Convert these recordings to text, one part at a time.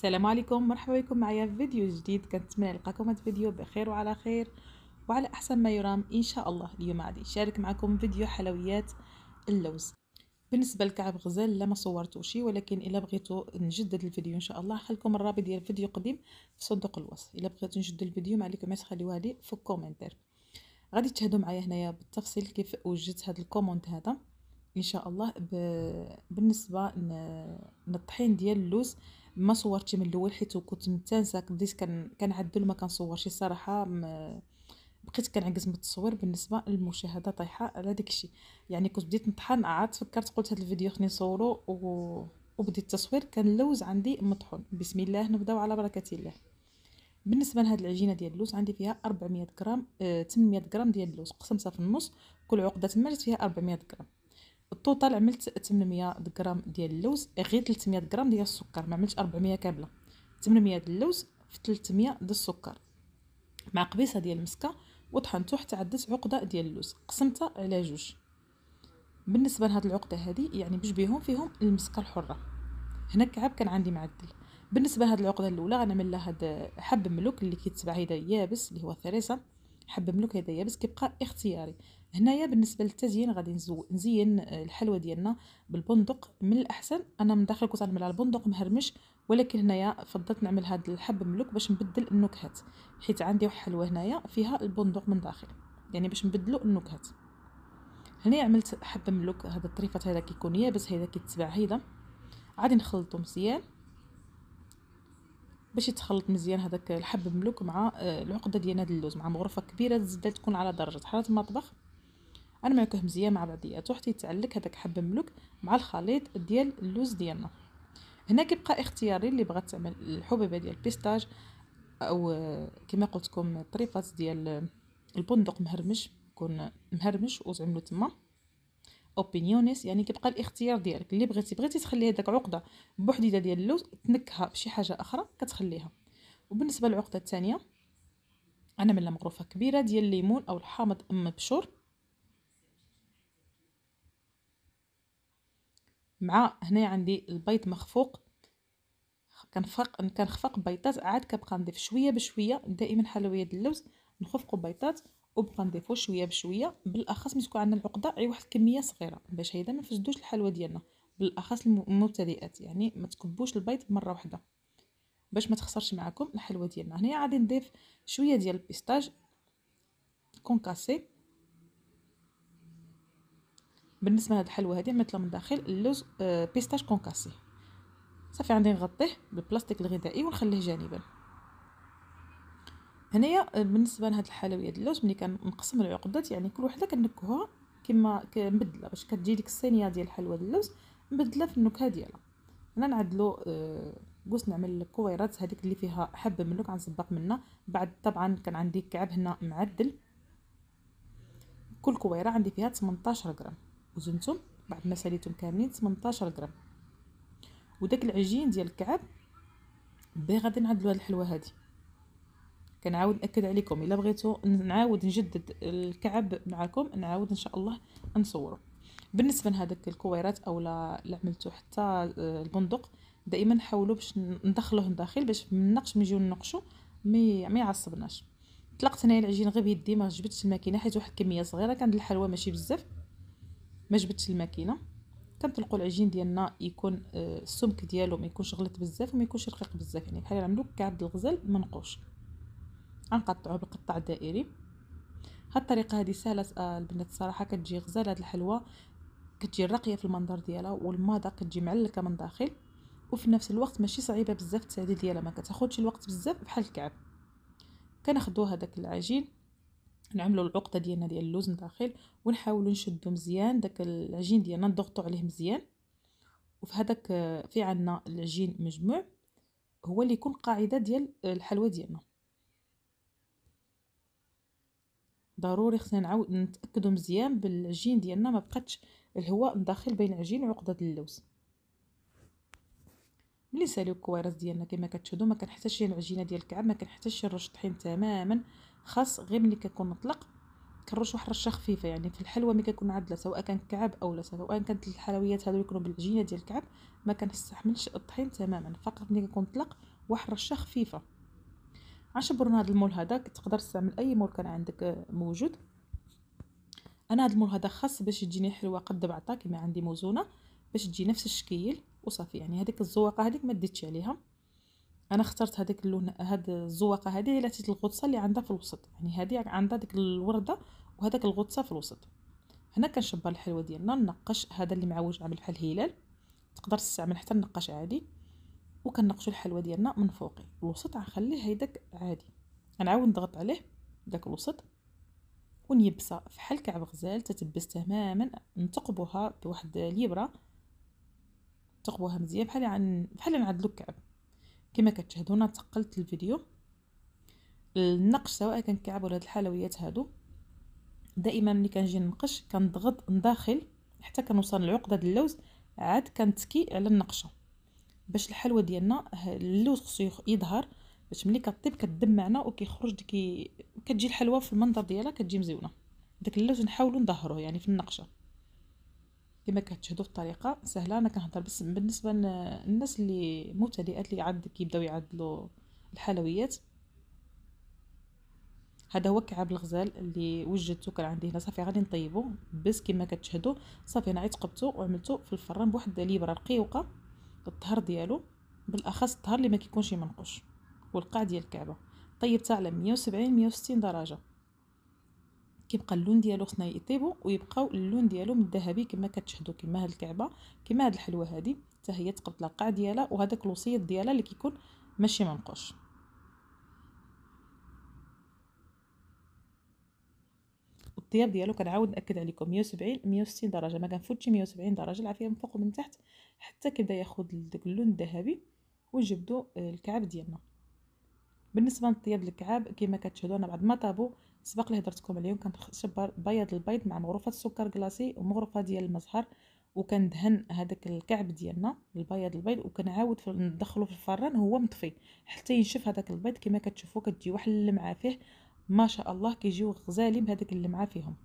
السلام عليكم، مرحبا بكم معايا في فيديو جديد. كنتمنى نلقاكم هذا الفيديو بخير وعلى خير وعلى احسن ما يرام ان شاء الله. اليوم غادي نشارك معكم فيديو حلويات اللوز. بالنسبه لكعب غزال لا ما صورتوشي، ولكن الا بغيتو نجدد الفيديو ان شاء الله خليكم الرابط ديال الفيديو قديم في صندوق الوصف. الا بغيتو نجدد الفيديو ما عليكم تخليوها لي في الكومنتير. غادي تشاهدوا معايا هنايا بالتفصيل كيف وجدت هذا الكومونت هذا ان شاء الله. بالنسبه للطحين ديال اللوز ما صورتش من الاول حيت كنت متانسه، بديت كنعدل ما كنصورش الصراحه. بقيت كنعكز من التصوير بالنسبه للمشاهده طايحه على داكشي. يعني كنت بديت نطحن عاد فكرت قلت هذا الفيديو خليني نصورو وبديت التصوير كان اللوز عندي مطحون. بسم الله نبداو على بركه الله. بالنسبه لهاد العجينه ديال اللوز عندي فيها 400 غرام 800 غرام ديال اللوز قسمتها في النص، كل عقده تما جات فيها 400 غرام. الطوطال عملت 800 غرام ديال اللوز، غير 300 غرام ديال السكر، ما عملتش 400 كامله. 800 ديال اللوز في 300 ديال السكر مع قبيصه ديال المسكه، وطحنته حتى عدت عقده ديال اللوز قسمتها على جوج. بالنسبه لهاد العقده هذه يعني بجوج فيهم المسكه الحره. هنا الكعب كان عندي معدل. بالنسبه لهاد العقده الاولى غنعمل لها هاد حب ملوك اللي كيتباع هيدا يابس اللي هو ثريسه. حب ملوك هيدا يابس كيبقى اختياري. هنايا بالنسبه للتزيين غادي نزين الحلوه ديالنا بالبندق. من الاحسن انا من داخل كنت نعمل على البندق مهرمش، ولكن هنايا فضلت نعمل هاد الحب ملوك باش نبدل النكهات، حيت عندي واحد حلوه هنايا فيها البندق من داخل، يعني باش نبدلوا النكهات. هنا عملت حب ملوك. هذا الطريفات هذا كيكون يابس، هذا كيتباع هيدا. غادي نخلطو مزيان باش يتخلط مزيان هذاك الحب ملوك مع العقده ديال هذا اللوز مع مغرفه كبيره الزبده تكون على درجه حراره المطبخ. انا معكوه مزيان مع بعضياته حتى يتعلق هذاك حب ملوك مع الخليط ديال اللوز ديالنا. هنا كيبقى اختياري اللي بغات تعمل الحبيبه ديال البيستاج او كما قلت لكم الطريفات ديال البندق مهرمش، يكون مهرمش وتعملوا تما اوبينيونيس. يعني كيبقى الاختيار ديالك، اللي بغيتي تخلي هذاك عقده بوحديده ديال اللوز تنكها بشي حاجه اخرى كتخليها. وبالنسبه للعقده الثانيه انا من مغرفه كبيره ديال الليمون او الحامض مبشور، مع هنا عندي البيض مخفوق. كنخفق بيضات، عاد كنبقى نضيف شويه بشويه. دائما حلويات اللوز نخفقوا بيضات وبقى نضيفوا شويه بشويه، بالاخص ملي تكون عندنا العقده واحد الكميه صغيره باش هيدا ما نفسدوش الحلوه ديالنا، بالاخص المبتدئات. يعني ما تكبوش البيض مره واحده باش ما تخسرش معكم الحلوه ديالنا. هنا غادي نضيف شويه ديال البيستاج كونكاسي. بالنسبه لهاد الحلوه هذه عملت لها من داخل اللوز بيستاج كونكاسي. صافي عندي نغطيه بالبلاستيك الغذائي ونخليه جانبا. هنايا بالنسبه لهاد الحلويات اللوز ملي كنقسم العقدات يعني كل وحده كنكهوها كما كنبدلها باش كتجي ديك الصينيه ديال الحلوه اللوز مبدله في النكهه ديالها. انا نعدلو قلت نعمل الكويرات هذيك اللي فيها حب ملوك غنسبق منها. بعد طبعا كان عندي كعب هنا معدل، كل كويره عندي فيها 18 غرام، وزنتهم بعد ما ساليتهم كاملين 18 غرام. وداك العجين ديال الكعب باغي غادي نعدلو هاد الحلوه هذه. كنعاود ناكد عليكم الا بغيتو نعاود نجدد الكعب معكم نعاود ان شاء الله نصوره. بالنسبه لهذاك الكويرات او لا عملتو حتى البندق، دائما نحاولوا باش ندخلوه لداخل باش منقش نجيو ننقشوا ما يعصبناش. طلقت هنايا العجين غير بيدي، ما جبتش الماكينه حيت واحد الكميه صغيره كان الحلوى ماشي بزاف، ما جبتش الماكينه. كنطلقوا العجين ديالنا يكون السمك ديالو ما يكونش غليظ بزاف وما يكونش رقيق بزاف، يعني بحال نعملوا كعب الغزال منقوش. غنقطعوه بقطع دائري. هاد الطريقه هذه سهله البنات الصراحه، كتجي غزاله هاد الحلوى، كتجي راقيه في المنظر ديالها والماده كتجي معلكه من داخل، وفي نفس الوقت ماشي صعيبه بزاف التعديل ديالها، ما كتاخذش الوقت بزاف بحال الكعب. كناخذوا هذاك العجين نعملوا العقده ديالنا ديال اللوز من داخل، ونحاولوا نشدوا مزيان داك العجين ديالنا نضغطوا عليه مزيان. وفي هذاك في عندنا العجين مجموع هو اللي يكون قاعده ديال الحلوى ديالنا. ضروري خصنا نعاود نتاكدوا مزيان بالعجين ديالنا ما بقاتش الهواء داخل بين العجين وعقده اللوز. ملي نساليو الكويرات ديالنا كما كتشوفوا ما كنحتاجش العجينه ديال الكعب، ما كنحتاجش نرش طحين تماما، خاص غير ملي كنكون مطلق كنرش واحد الرشه خفيفه. يعني في الحلوى ملي كنكون عادله سواء كان كعب او لا سواء كانت الحلويات هذو يكونوا بالعجينه ديال الكعب ما كنستحملش الطحين تماما، فقط ملي كنكون مطلق واحد رشه خفيفه. عشبرنا هذا المول هذا تقدر تستعمل اي مول كان عندك موجود. انا هذا المول هذا خاص باش تجيني حلوه قد بعطا كما عندي موزونه باش تجي نفس الشكل وصافي. يعني هذيك الزواقه هذيك ما ديتش عليها. انا اخترت هذاك اللون، هاد الزواقه هذه على تيت الغطسه اللي عندها في الوسط، يعني هذه عندها ديك الورده وهذاك الغطسه في الوسط. هنا كنشبر الحلوه ديالنا، ننقش هذا اللي معوج عامل بحال الهلال، تقدر تستعمل حتى النقاش عادي. وكنقشوا الحلوه ديالنا من فوقي الوسط، غنخليه هيداك عادي. غنعاود نضغط عليه داك الوسط ونيبسها فحال كعب غزال، تتبس تماما. نثقبوها بواحد اليبره، نثقبوها مزيان بحال نعدلو الكعب. كما كتشاهدوا انا ثقلت الفيديو. النقش سواء كان كعب ولا هاد الحلويات هادو، دائما ملي كنجي ننقش كنضغط من داخل حتى كنوصل لعقده اللوز، عاد كنتكي على النقشه باش الحلوه ديالنا اللوز خصو يظهر، باش ملي كطيب كتدم معنا وكيخرج كتجي الحلوه في المنظر ديالها كتجي مزيونه. داك اللوز نحاولوا نظهروه يعني في النقشه. كما كتشاهدوا الطريقه سهله. انا كنهضر بس بالنسبه للناس اللي مبتدئات اللي عاد كيبداو يعدلوا الحلويات. هذا هو كعب الغزال اللي وجدته، كان عندي هنا صافي غادي نطيبو. بس كما كتشاهدوا صافي انا عتقبته وعملته في الفران بواحد الابره رقيقه. الظهر ديالو بالاخص الظهر اللي ما كيكونش منقوش، والقاع ديال الكعبه طيبتها على 170 160 درجه. كيبقى اللون ديالو خصنا يطيبوا ويبقاو اللون ديالو من الذهبي كما كتشهدوا. كما هاد الكعبه كما هاد الحلوه هادي حتى هي تقبط لها القاع ديالها وهذاك الوسيط ديالها اللي كيكون ماشي منقوش. الطياب ديالو كنعاود ناكد عليكم 170 160 درجه، ما كنفوتش 170 درجه. العافيه من فوق ومن تحت حتى كيبدا ياخذ داك اللون الذهبي ونجبدوا الكعب ديالنا. بالنسبه للطياب الكعاب كما كتشاهدوا انا بعد ما طابوا سبق لي هضرتكم عليهم، كنشبر بياض البيض مع مغرفه السكر كلاصي ومغرفه ديال المزهر، وكندهن هذاك الكعب ديالنا البياض البيض وكنعاود ندخلو في الفران هو مطفي حتى ينشف هذاك البيض. كما كتشوفوا كتجي واحد اللمعه فيه ما شاء الله، كيجيو غزالين بهذاك اللمعه فيهم،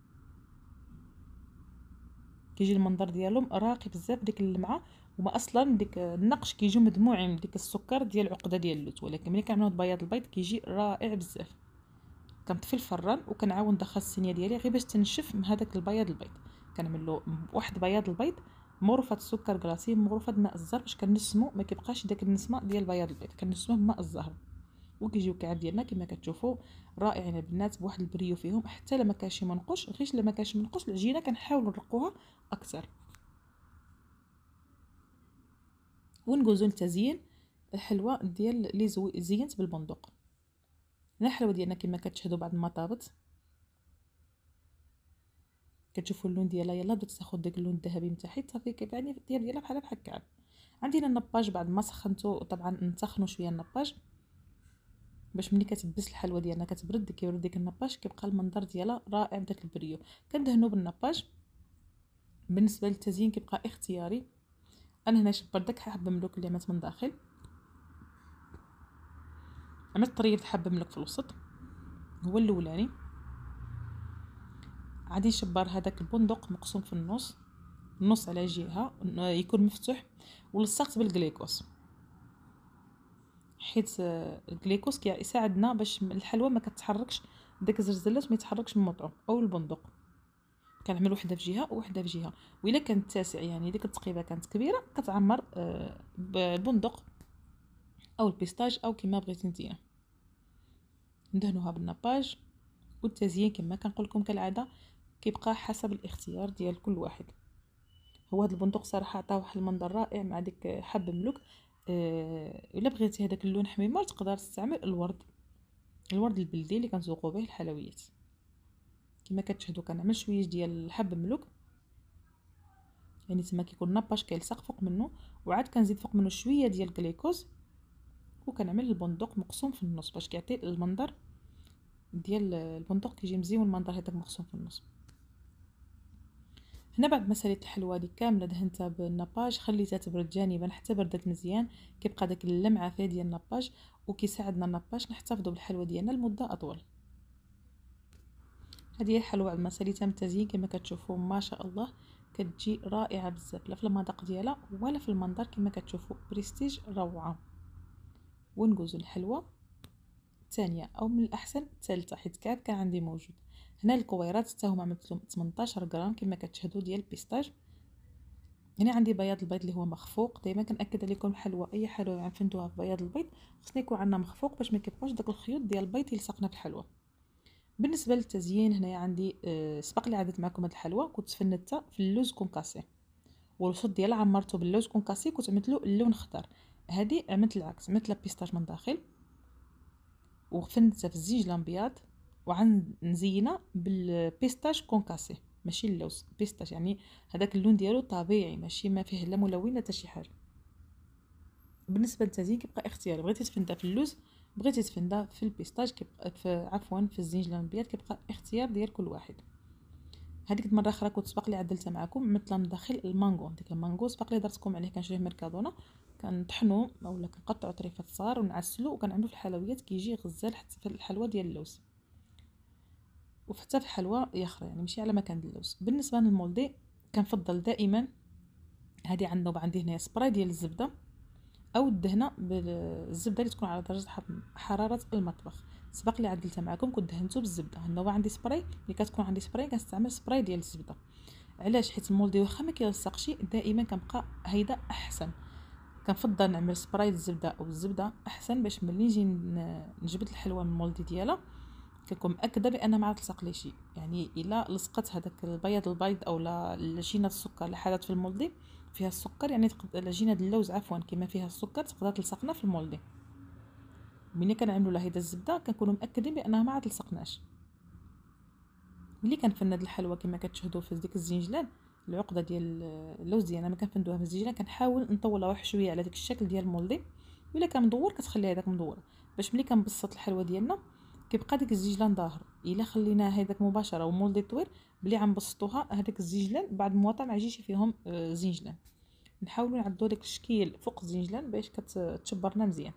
كيجي المنظر ديالهم راقي بزاف ديك اللمعه. وما اصلا ديك النقش كيجيو مدموعين بديك السكر ديال العقده ديال اللوز، ولكن ملي كنعملوا بياض البيض كيجي رائع بزاف. كنطفي الفران وكنعاود ندخل الصينيه ديالي غير باش تنشف من هذاك البياض البيض. كنعمل له واحد بياض البيض مغرفه السكر كلاصي مغرفه ماء الزهر باش كنسمو ما كيبقاش داك النسمه ديال بياض البيض، كنسموه بماء الزهر. وكيجيو الكعاب ديالنا كما كتشوفوا رائعين البنات بواحد البريو فيهم. حتى لما كانش منقوش غير لما كانش منقوش العجينه كنحاولوا نرقوها اكثر. ونجوزو لتزيين الحلوه ديال اللي زينت بالبندق. هنا الحلوه ديالنا كما كتشهدوا بعد ما طابت كتشوفوا اللون ديالها يلا بدات تاخذ داك اللون الذهبي من تحت صافي كيعني الطياب ديالها بحال الكعب. عندنا النباج بعد ما سخنته، طبعا نسخنوا شويه النباج باش ملي كتبس الحلوه ديالنا كتبرد كيبرد ديك النباج كيبقى المنظر ديالها رائع بداك البريو. كندهنوا بالنباج. بالنسبه للتزيين كيبقى اختياري. انا هنا شبرت داك حب مملوك اللي عملت من داخل، عملت طريف حب مملوك في الوسط هو الاولاني. عادي نشبر هذاك البندق مقسوم في النص على جهه يكون مفتوح ولصقت بالجليكوس، حيت الجليكوس كيساعدنا باش الحلوى ما كتحركش، داك الزلزلات ما يتحركش من المطعم او البندق. كنعمل وحده في جهه ووحده في جهه، والا كانت تاسع يعني ديك التقيبه كانت كبيره كتعمر بالبندق او البيستاج او كما بغيتي نتينا. ندهنوها بالنباج. والتزيين كما كنقول لكم كالعاده كيبقى حسب الاختيار ديال كل واحد. هو هذا البندق صراحه عطاه واحد المنظر رائع مع ديك حب ملوك. الا بغيتي هذاك اللون حميمه تقدر تستعمل الورد البلدي اللي كنزوقوا به الحلويات. كما كتشهدوا كنعمل شويه ديال الحب ملوك، يعني تما كيكون ناباش كيلصق فوق منه، وعاد كنزيد فوق منه شويه ديال الجليكوز، وكنعمل البندق مقسوم في النص باش كيعطي المنظر ديال البندق كيجي مزيون المنظر هذاك مقسوم في النص. هنا بعد ما ساليت الحلوه دي كامله دهنتها بالناباج، خليتها تبرد جانبا حتى بردت مزيان، كيبقى داك اللمعه فيها ديال الناباج وكيساعدنا الناباج نحتفظوا بالحلوه ديالنا لمده اطول. هذه هي الحلوه بعد ما ساليتها من التزيين كما كتشوفوا ما شاء الله كتجي رائعه بزاف، لا في المذاق ديالها ولا في المنظر كما كتشوفوا بريستيج روعه. ونجوز الحلوى الثانيه او من الاحسن الثالثه، حيت كعب كان عندي موجود. هنا الكويرات حتى هما عملت 18 غرام كما كتشهدوا ديال البيستاج. هنا عندي بياض البيض اللي هو مخفوق. دائما كنأكد عليكم الحلوى، اي حلوى عفنتوها في بياض البيض خصني يكون عندنا مخفوق باش ما كيبقاوش داك الخيوط ديال البيض يلصقنا في الحلوى. بالنسبه للتزيين هنايا عندي سبق لي عدت معكم هاد الحلوى، كنت فنتها في اللوز كونكاسي، والوسط ديالها عمرته باللوز كونكاسي، كنت عملت له اللون خضر. هذه عملت العكس، عملت لها بيستاج من داخل وفنتها في الزيج الابيض، نزينها بالبيستاج كونكاسي ماشي اللوز بيستاج، يعني هذاك اللون ديالو طبيعي ماشي ما فيه لا ملون لا حتى شي حاجه. بالنسبه للتزيين كيبقى اختياري، بغيتي تفندها في اللوز بغيتي تفندها في البيستاج كيبقى في الزنجل الابيض، كيبقى اختيار ديال كل واحد. هذيك المره اخرى كنت سبق لي عدلتها معكم، مثلا من داخل المانغو، ديك المانغو سبق لي درتكم عليه، كنشريه ميركادونا كنطحنو اولا كنقطعو طريفات صغار ونعسلو وكنعملو في الحلويات كيجي غزال حتى في الحلوى ديال اللوز، وحتى في الحلوى اخرى يعني ماشي على مكان اللوز. بالنسبه للمولدي كنفضل دائما هذه عندنا عندي هنا سبراي ديال الزبده او الدهنه بالزبده اللي تكون على درجه حراره المطبخ. سبق لي عدلتها معكم كنت دهنته بالزبده. هنا عندي سبراي، ملي كتكون عندي سبراي كنستعمل سبراي ديال الزبده. علاش؟ حيت المولدي واخا ما كيلصقش دائما كنبقى هيدا احسن. كنفضل نعمل سبراي الزبده او الزبده احسن، باش ملي نجي نجبد الحلوى من المولدي ديالها كنكون مأكده بان ما تلصق لي شي. يعني الا لصقت هذاك البيض او العجينه السكر اللي حالت في المولدي فيها السكر، يعني العجينه د اللوز عفوا كما فيها السكر تقدر تلصقنا في المولدي. ملي كنعملوا لها هيدا الزبده كنكونوا مأكدين بانها ما تلصقناش. ملي كنفند الحلوى كما كتشهدوا في ديك الزنجلان، العقده ديال اللوز ديالنا ما كنفندوها في الزنجلان كنحاول نطولها واحد شويه على داك الشكل ديال المولدي، ولا كان مدور كتخليها داك مدوره باش ملي كنبسط الحلوى ديالنا كيبقى داك الزنجلان ظاهر. الا خليناه هذاك مباشره ومولدي طويل بلي عم بسطوها هذاك الزنجلان بعد مواطا ما يجيش فيهم زنجلان. نحاولوا نعدلوا داك الشكل فوق الزنجلان باش كتشبرنا مزيان.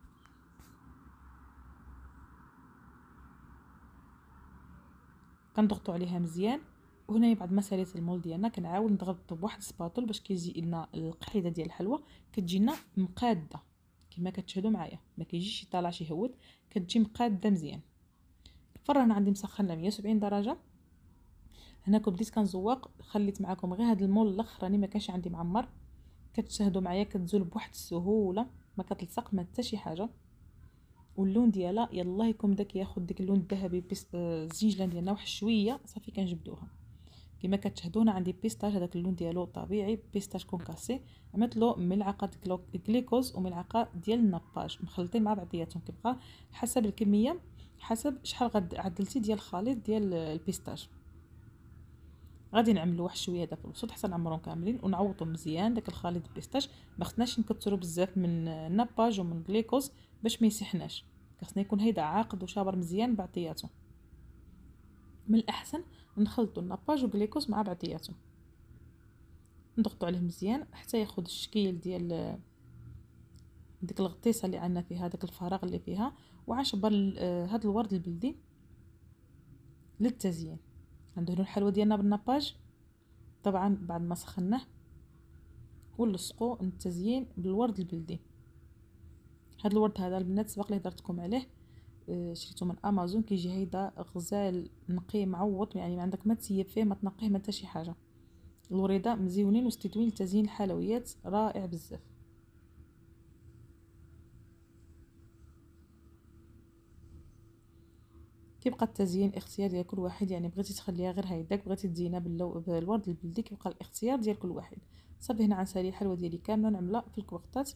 كنضغطوا عليها مزيان. وهنا بعد ما ساليت المول ديالنا كنعاود نضغط بواحد السباطول باش كيجي لنا القحيده ديال الحلوى كتجينا مقاده كما كتشهدوا معايا، ما كيجيش طالع شي هود، كتجي مقاده مزيان. الفران عندي مسخن ل 170 درجه. هنا كنت بديت كنزوق، خليت معكم غير هذا المول الاخراني ما كانش عندي معمر، كتشاهدوا معايا كتزول بواحد السهوله ما كتلصق ما حتى شي حاجه. واللون ديالها يلاه يكون داك ياخذ ديك اللون الذهبي الزنجلان ديالنا واحد شويه صافي كنجبدوها. كما كتشاهدونا عندي بيستاج هذاك اللون ديالو طبيعي، بيستاج كونكاسي، عملت له ملعقه غليكوز وملعقه ديال النباج مخلطين مع بعضياتهم، كيبقى حسب الكميه حسب شحال عدلتي ديال الخليط ديال البيستاج. غادي نعملوا واحد شويه داك الوسط حتى نعمرهم كاملين ونعوضوا مزيان داك الخليط البيستاج. ما خصناش نكثروا بزاف من النباج ومن الغليكوز باش ما يسيحناش، خصنا يكون هيدا عاقد وشابر مزيان بعضياتهم. من الاحسن نخلطوا النباج والغليكوز مع بعضياتهم، نضغطوا عليه مزيان حتى ياخذ الشكل ديال ديك الغطيسه اللي عندنا فيها داك الفراغ اللي فيها. وعشبر هذا الورد البلدي للتزيين. ندهنوا الحلوى ديالنا بالنباج طبعا بعد ما سخناه، ونلصقوا التزيين بالورد البلدي. هذا الورد هذا البنات سبق لي هضرتكم عليه، شريته من امازون، كيجي هيدا غزال نقي معوض، يعني ما عندك ما تسيب فيه ما تنقيه ما حتى شي حاجه. الوريده مزيونين وستدوين لتزيين الحلويات رائع بزاف. كيبقى التزيين اختيار ديال كل واحد، يعني بغيتي تخليها غير هيداك بغيتي تزينها بالورد البلدي كيبقى الاختيار ديال كل واحد. صافي هنا غنسالي الحلوى ديالي كامله ونعملها في الكوغطات.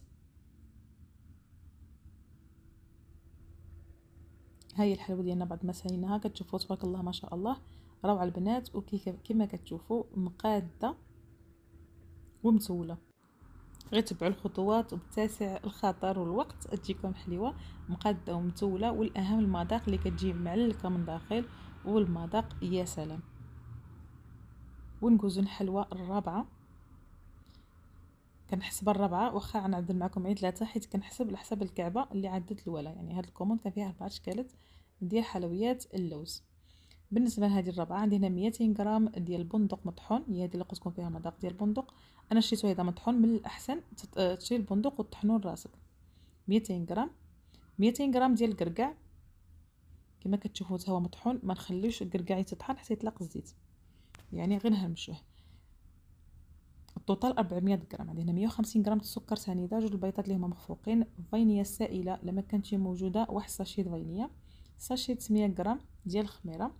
هاي الحلوى ديالنا بعد ما ساليناها كتشوفوا تبارك الله ما شاء الله روعه البنات، وكيما كتشوفوا مقاده ومتوله. غير تبعوا الخطوات وبتاسع الخاطر والوقت تجيكم حليوه مقاده ومتوله، والاهم المذاق اللي كتجي معلكه من داخل، والمذاق يا سلام. ونجوزو الحلوى الرابعه، كنحسب الرابعه واخا غنعدل معكم عيد 3 حيت كنحسب على حسب الكعبه اللي عدت الاولى. يعني هاد الكوموند كان فيها 4 اشكالات ديال حلويات اللوز. بالنسبه لهذه الرابعه عندي هنا 200 غرام ديال البندق مطحون، هي هذه اللي قلت لكم فيها مذاق ديال البندق. انا شريته هذا مطحون، من الاحسن تشري البندق وتطحنوا راسك. 200 غرام 200 غرام ديال الكركاع كما كتشوفوا حتى هو مطحون، ما نخليوش الكركاع يتطحن حتى يطلق الزيت، يعني غير نهرمشوه. التوتال 400 غرام. عندي هنا 150 غرام السكر سنيده، جوج البيضات اللي هما مخفوقين، فانيليا سائله لما كانتش موجوده، واحد ساشي فانيليا، ساشي 800 غرام ديال الخميره،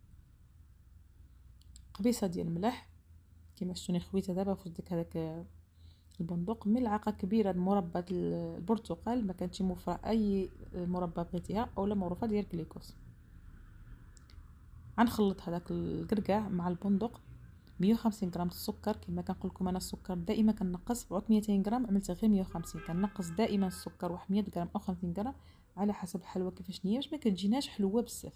قبيصه ديال الملح كما شفتوني خويتها دابا في ديك هذاك البندق، ملعقه كبيره مربى البرتقال، ما كانتش موفره اي مربى بغيتيها اولا معروفه ديال الكليكوس. غنخلط هذاك الكركاع مع البندق. 150 غرام السكر، كما كنقول لكم انا السكر دائما كنقص، عود 200 غرام عملت غير 150، كنقص دائما السكر واحد 100 غرام او 50 غرام على حسب الحلوه كيفاش هي، باش ما كتجيناش حلوه بزاف.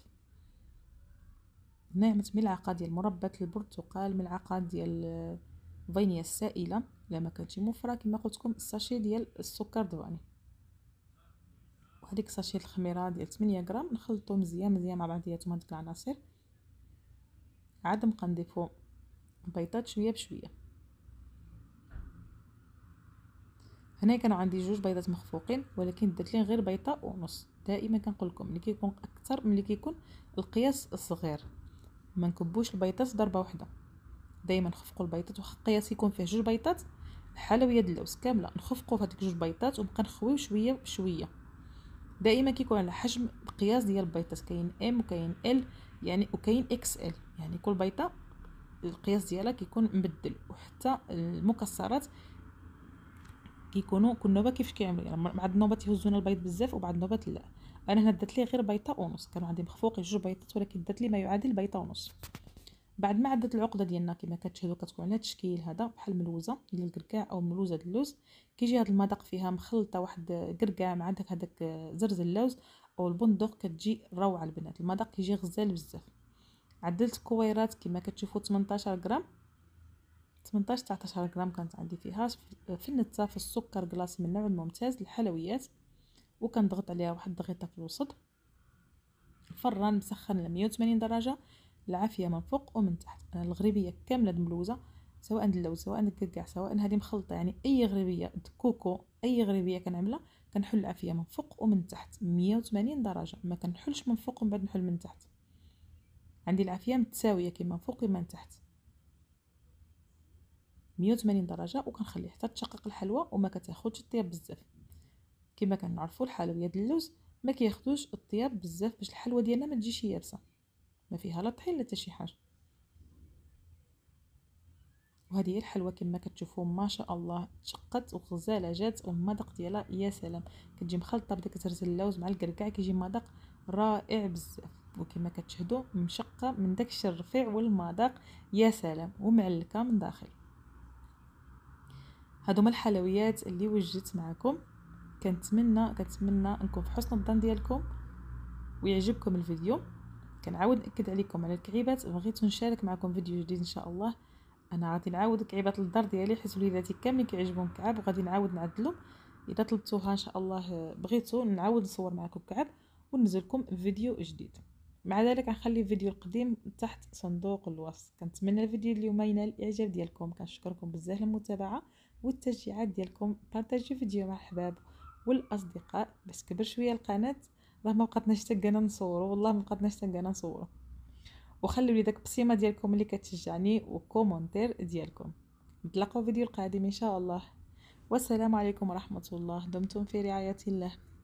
هنا عملت ملعقه ديال مربى البرتقال، ملعقه ديال فانيليا السائله الا ما كانتش موفره، كما قلت لكم الساشي ديال السكر دواني، وهذيك ساشي الخميره ديال 8 غرام. نخلطو مزيان مع بعضياتهم هذوك العناصر. عاد نبقى نضيفو البيضات شويه بشويه. هنا كانوا عندي جوج بيضات مخفوقين، ولكن درت لي غير بيضه ونص. دائما كنقول لكم ملي كيكون اكثر ملي كيكون القياس الصغير، ما نكبوش البيضات ضربه واحده، دائما نخفقوا البيضات. واخا القياس يكون فيه جوج بيضات، الحلويات ديال اللوز كامله نخفقوا في هذيك جوج بيضات ونبقى نخويو شويه بشويه. دائما كيكون على حجم القياس ديال البيضات، كاين ام وكاين ال يعني وكاين اكس ال، يعني كل بيضه القياس ديالها كيكون مبدل. وحتى المكسرات كيكونوا كل نوبه كيفاش كيعملوا، يعني بعض النوبات يهزونا البيض بزاف وبعض النوبات لا. انا هنا درت لي غير بيضه ونص، كانوا عندي مخفوقين جوج بيضات ولكن درت لي ما يعادل بيضه ونص. بعد ما عدت العقده ديالنا كما كتشاهدوا كتكون على التشكيل هذا بحال ملوزه ديال الكركاع او ملوزه اللوز. كيجي هذا المذاق فيها مخلطه واحد كركاع مع هذاك زرز اللوز او البندق، كتجي روعه البنات، المذاق كيجي غزال بزاف. عدلت كويرات كما كتشوفوا 18 غرام، 18 19 غرام كانت عندي فيها في النتا في السكر كلاص من النوع الممتاز للحلويات، وكنضغط عليها واحد ضغيطه في الوسط. الفران مسخن ل 180 درجه، العافيه من فوق ومن تحت. انا الغريبيه كامله ملوزه، سواء اللوز سواء الكركاع سواء هذه مخلطه، يعني اي غريبيه كوكو اي غريبيه كنعملها كنحل العافيه من فوق ومن تحت 180 درجه، ما كنحلش من فوق ومن بعد نحل من تحت. عندي العافيه متساويه كما من فوق كما من تحت 180 درجه، وكنخلي حتى تشقق الحلوى وما كتاخذش الطياب بزاف. كما كنعرفوا الحلويات ديال اللوز ما كياخذوش الطياب بزاف باش الحلوى ديالنا ما تجيش يابسه، ما فيها لا طحين لا حتى شي حاجه. وهذه هي الحلوى كما كتشوفوا ما شاء الله تشقت وغزاله جات، والمذاق ديالها يا سلام، كتجي مخلطه بداك زرز اللوز مع الكركاع، كيجي مذاق رائع بزاف. وكما كتشهدوا مشقه من داكشي الرفيع والمذاق يا سلام، ومعلكه من داخل. هادوما الحلويات اللي وجدت معكم، كنتمنى نكون في حسن الظن ديالكم ويعجبكم الفيديو. كنعاود ناكد عليكم على الكعيبات، بغيت نشارك معكم فيديو جديد ان شاء الله. انا غادي نعاود كعيبات الدار ديالي حيت وليداتي كاملين كيعجبهم كعاب، وغادي نعاود نعدلو. اذا طلبتوها ان شاء الله بغيتو نعاود نصور معكم كعاب وننزل لكم فيديو جديد. مع ذلك غنخلي الفيديو القديم تحت صندوق الوصف. كنتمنى الفيديو اليوم ينال الاعجاب ديالكم، كنشكركم بزاف للمتابعه والتشجيعات ديالكم. بارطاجيو فيديو مع الحباب والاصدقاء باش كبر شويه القناه، راه ما بقاتناش تلقانا نصوروا، والله ما بقاتناش تلقانا نصوروا. وخلوا لي داك البصيمه ديالكم اللي كتشجعني وكومونتير ديالكم. نتلاقاو فيديو القادم ان شاء الله، والسلام عليكم ورحمه الله. دمتم في رعايه الله.